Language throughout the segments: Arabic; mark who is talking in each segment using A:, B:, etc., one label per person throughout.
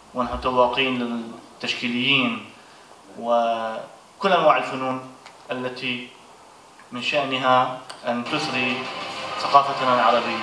A: ونحن تواقين للتشكيليين وكل أنواع الفنون التي من شأنها أن تثري ثقافتنا العربية.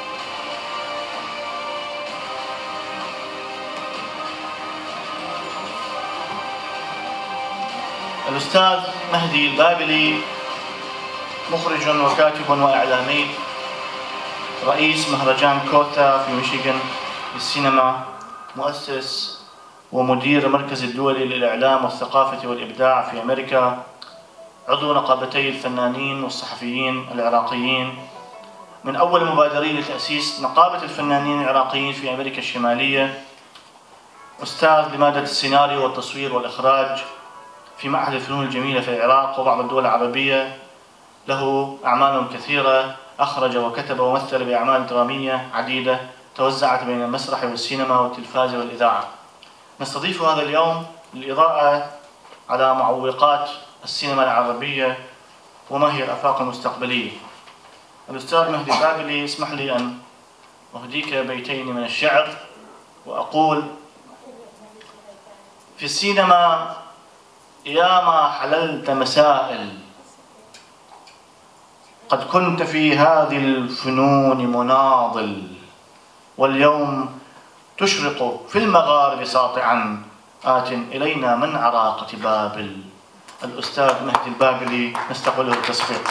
A: الأستاذ مهدي البابلي مخرج وكاتب وإعلامي، رئيس مهرجان كوتا في ميشيغان للسينما، مؤسس ومدير المركز الدولي للإعلام والثقافة والإبداع في أمريكا، عضو نقابتي الفنانين والصحفيين العراقيين، من أول المبادرين لتأسيس نقابة الفنانين العراقيين في أمريكا الشمالية، أستاذ لمادة السيناريو والتصوير والإخراج في معهد الفنون الجميلة في العراق وبعض الدول العربية. له أعمال كثيرة، أخرج وكتب ومثل بأعمال درامية عديدة توزعت بين المسرح والسينما والتلفاز والإذاعة. نستضيف هذا اليوم للإضاءة على معوقات السينما العربية وما هي الآفاق المستقبلية. الأستاذ مهدي البابلي، اسمح لي أن أهديك بيتين من الشعر وأقول: في السينما ياما حللت مسائل، قد كنت في هذه الفنون مناضل، واليوم تشرق في المغارب ساطعا، آت إلينا من عراقة بابل. الأستاذ مهدي البابلي، نستقبله التصفيق.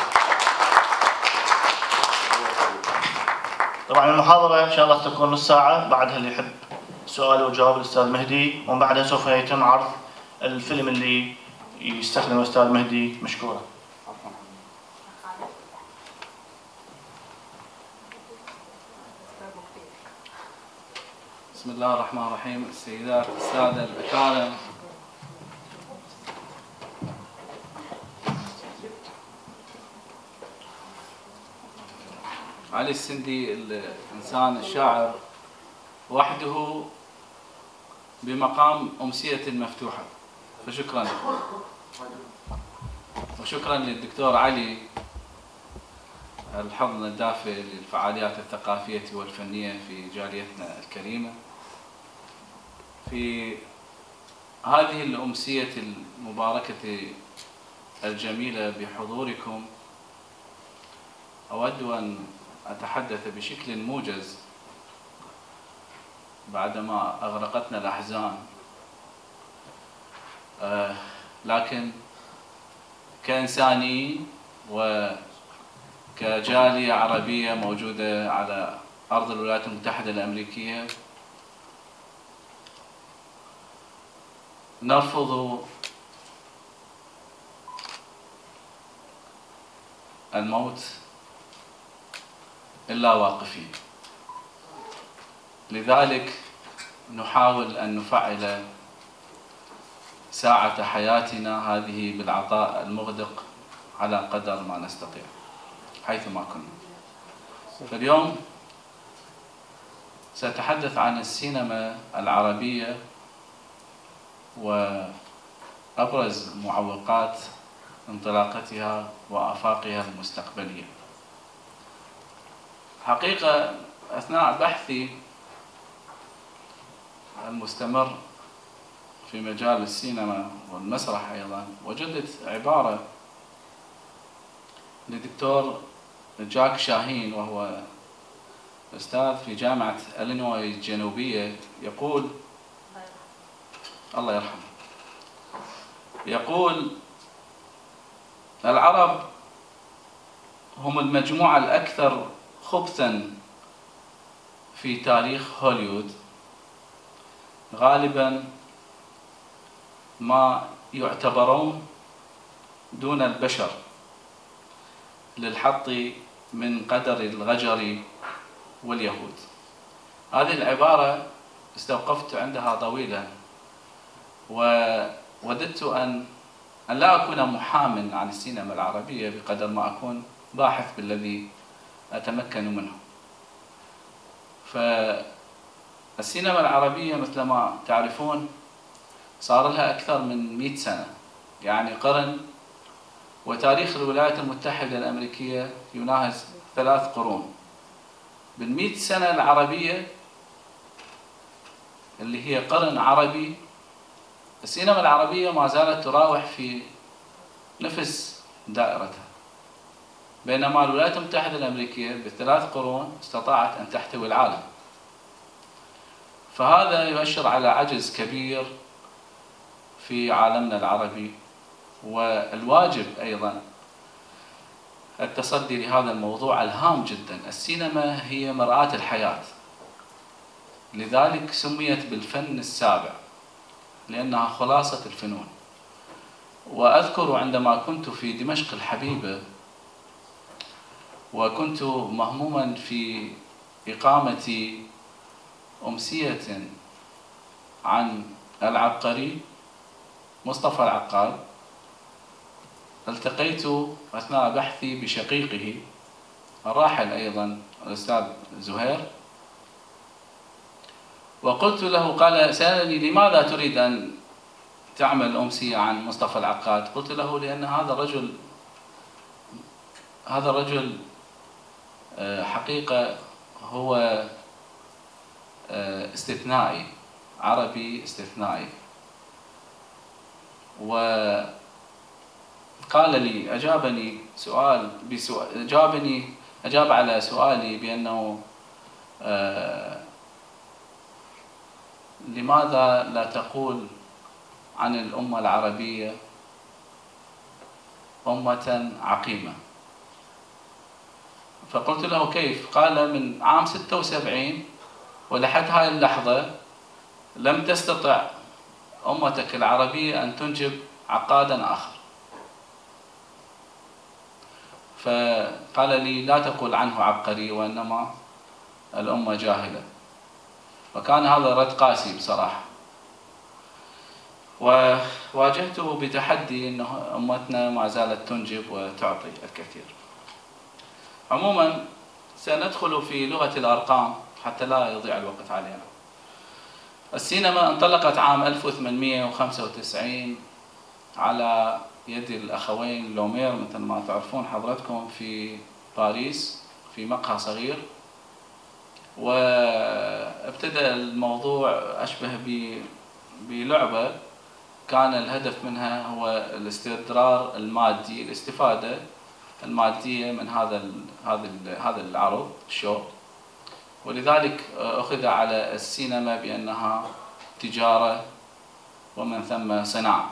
A: طبعا المحاضرة إن شاء الله تكون نص ساعة، بعدها اللي يحب سؤال وجواب الأستاذ مهدي، ومن بعدها سوف يتم عرض الفيلم اللي يستخدمه الأستاذ مهدي. مشكورا.
B: بسم الله الرحمن الرحيم. السيدات السادة الأكارم، علي السندي الإنسان الشاعر وحده بمقام أمسية مفتوحة، فشكرا له. وشكرا للدكتور علي الحضن الدافئ للفعاليات الثقافية والفنية في جاليتنا الكريمة. في هذه الأمسية المباركة الجميلة بحضوركم، أود أن أتحدث بشكل موجز بعدما أغرقتنا الأحزان، لكن كإنسانيين وكجالية عربية موجودة على أرض الولايات المتحدة الأمريكية، نرفض الموت إلا واقفين. لذلك نحاول أن نفعل ساعة حياتنا هذه بالعطاء المغدق على قدر ما نستطيع حيثما كنا. فاليوم سأتحدث عن السينما العربية وأبرز معوقات انطلاقتها وآفاقها المستقبلية. حقيقة أثناء بحثي المستمر في مجال السينما والمسرح أيضا، وجدت عبارة لدكتور جاك شاهين، وهو أستاذ في جامعة إلينوي الجنوبية، يقول الله يرحمه، يقول: العرب هم المجموعة الأكثر خبثاً في تاريخ هوليوود، غالباً ما يعتبرون دون البشر للحط من قدر الغجر واليهود. هذه العبارة استوقفت عندها طويلا، ووددت أن لا أكون محامٍ عن السينما العربية بقدر ما أكون باحث بالذي أتمكن منه. فالسينما العربية مثل ما تعرفون صار لها أكثر من 100 سنة، يعني قرن، وتاريخ الولايات المتحدة الأمريكية يناهز 3 قرون. بال100 سنة العربية اللي هي قرن عربي. السينما العربية ما زالت تراوح في نفس دائرتها، بينما الولايات المتحدة الأمريكية بالثلاث قرون استطاعت أن تحتوي العالم. فهذا يؤشر على عجز كبير في عالمنا العربي، والواجب أيضا التصدي لهذا الموضوع الهام جدا. السينما هي مرآة الحياة، لذلك سميت بالفن السابع لأنها خلاصة الفنون. وأذكر عندما كنت في دمشق الحبيبة وكنت مهموما في إقامة أمسية عن العبقري مصطفى العقاد، التقيت أثناء بحثي بشقيقه الراحل أيضا الأستاذ زهير، وقلت له، قال سألني لماذا تريد أن تعمل أمسية عن مصطفى العقاد؟ قلت له لأن هذا الرجل حقيقة هو استثنائي، عربي استثنائي. وقال لي، أجاب على سؤالي بأنه لماذا لا تقول عن الأمة العربية أمة عقيمة؟ فقلت له كيف؟ قال من عام 76 ولحد هاي اللحظة لم تستطع أمتك العربية أن تنجب عقادا آخر. فقال لي لا تقول عنه عبقري وإنما الأمة جاهلة. وكان هذا رد قاسي بصراحة، وواجهته بتحدي أنه أمتنا ما زالت تنجب وتعطي الكثير. عموما سندخل في لغة الأرقام حتى لا يضيع الوقت علينا. السينما انطلقت عام 1895 على يد الأخوين لومير مثل ما تعرفون حضرتكم في باريس في مقهى صغير، وابتدأ الموضوع أشبه بلعبة كان الهدف منها هو الاستدرار المادي، الاستفادة المادية من هذا العرض الشو، ولذلك أخذ على السينما بأنها تجارة ومن ثم صناعة.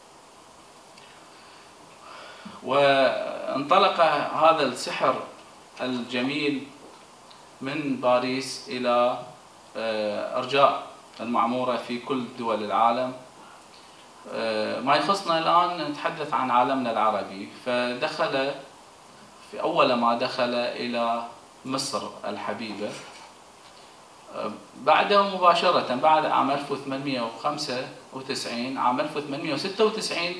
B: وانطلق هذا السحر الجميل من باريس إلى أرجاء المعمورة في كل دول العالم. ما يخصنا الآن نتحدث عن عالمنا العربي. فدخل في أول ما دخل إلى مصر الحبيبة بعده مباشرة بعد عام 1895. عام 1896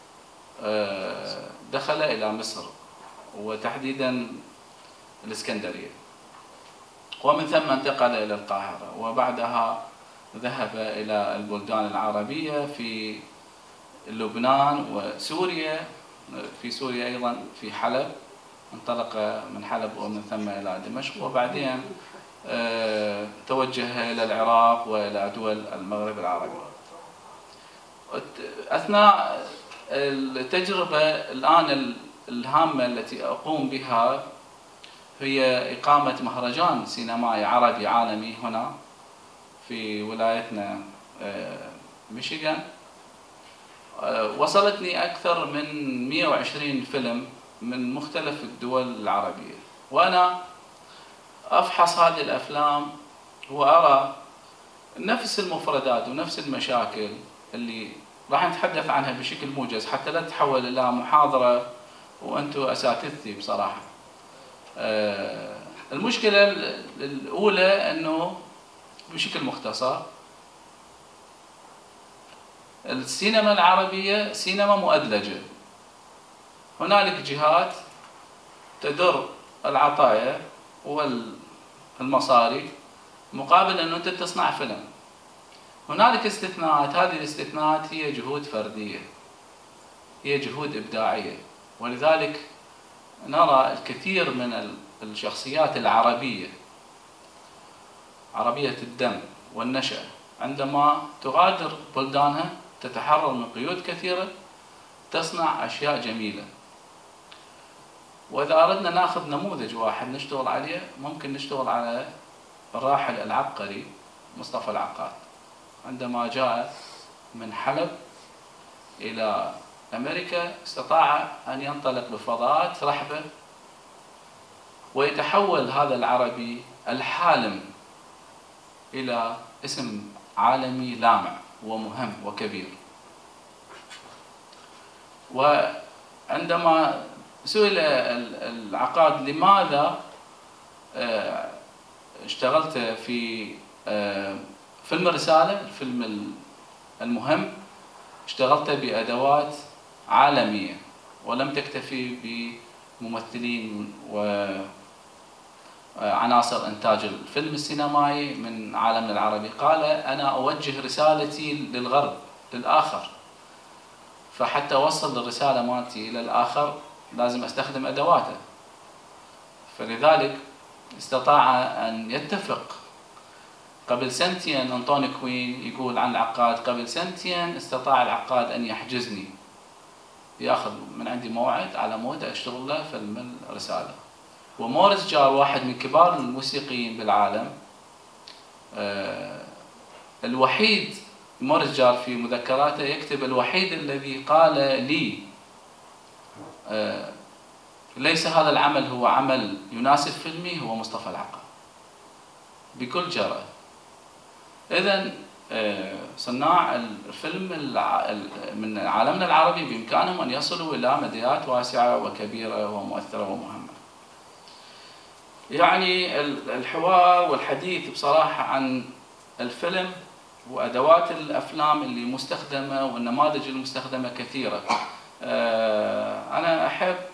B: دخل إلى مصر وتحديدا الإسكندرية، ومن ثم انتقل إلى القاهرة، وبعدها ذهب إلى البلدان العربية في لبنان وسوريا. في سوريا أيضا في حلب، انطلق من حلب ومن ثم إلى دمشق، وبعدين توجه إلى العراق وإلى دول المغرب العربي. أثناء التجربة الآن الهامة التي أقوم بها هي إقامة مهرجان سينمائي عربي عالمي هنا في ولايتنا ميشيغان. وصلتني أكثر من 120 فيلم من مختلف الدول العربية، وأنا أفحص هذه الأفلام وأرى نفس المفردات ونفس المشاكل اللي راح نتحدث عنها بشكل موجز حتى لا تتحول إلى محاضرة وأنتم أساتذتي بصراحة. المشكلة الأولى أنه بشكل مختصر السينما العربية سينما مؤدلجة. هنالك جهات تدر العطايا والمصاري مقابل أنه أنت تصنع فيلم. هنالك استثناءات، هذه الاستثناءات هي جهود فردية، هي جهود إبداعية. ولذلك نرى الكثير من الشخصيات العربية، عربية الدم والنشأة، عندما تغادر بلدانها تتحرر من قيود كثيرة، تصنع أشياء جميلة. وإذا أردنا ناخذ نموذج واحد نشتغل عليه، ممكن نشتغل على الراحل العبقري مصطفى العقاد. عندما جاء من حلب إلى أمريكا استطاع أن ينطلق بفضاءات رحبة ويتحول هذا العربي الحالم إلى اسم عالمي لامع ومهم وكبير. وعندما سئل العقاد لماذا اشتغلت في فيلم الرسالة، الفيلم المهم، اشتغلت بأدوات عالمية ولم تكتفي بممثلين وعناصر إنتاج الفيلم السينمائي من عالمنا العربي. قال أنا أوجه رسالتي للغرب، للآخر، فحتى أوصل الرسالة مالتي إلى الآخر لازم أستخدم أدواته. فلذلك استطاع أن يتفق. قبل سنتين أنطوني كوين يقول عن العقاد، قبل سنتين استطاع العقاد أن يحجزني، ياخذ من عندي موعد على مود أشتغل له فيلم الرسالة. وموريس جار واحد من كبار الموسيقيين بالعالم، الوحيد، موريس جار في مذكراته يكتب الوحيد الذي قال لي ليس هذا العمل هو عمل يناسب فيلمي هو مصطفى العقاد، بكل جرأة. إذن صناع الفيلم من عالمنا العربي بإمكانهم أن يصلوا إلى مديات واسعة وكبيرة ومؤثرة ومهمة. يعني الحوار والحديث بصراحة عن الفيلم وأدوات الأفلام اللي مستخدمة والنماذج المستخدمة كثيرة. أنا أحب